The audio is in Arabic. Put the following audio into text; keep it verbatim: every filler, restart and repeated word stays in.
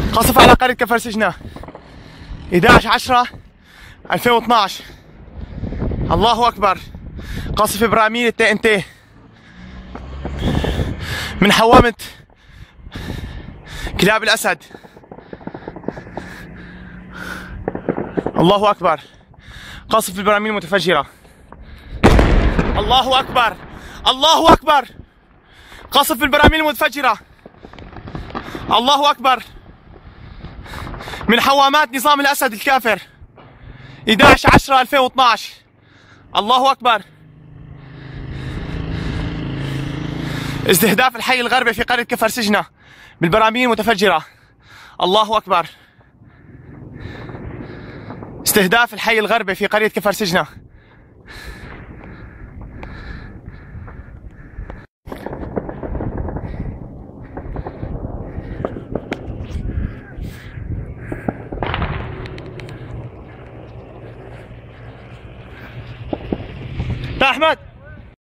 قصف على قرية كفر سجنة احد عشر عشرة ألفين واثناشر. الله أكبر. قصف براميل التي ان تي من حوامة كلاب الأسد. الله أكبر. قصف البراميل المتفجرة. الله أكبر. الله أكبر. قصف البراميل المتفجرة. الله أكبر. من حوامات نظام الأسد الكافر احد عشر عشرة ألفين واثناشر. الله أكبر. استهداف الحي الغربي في قرية كفر سجنة بالبراميل المتفجرة. الله أكبر. استهداف الحي الغربي في قرية كفر سجنة. أحمد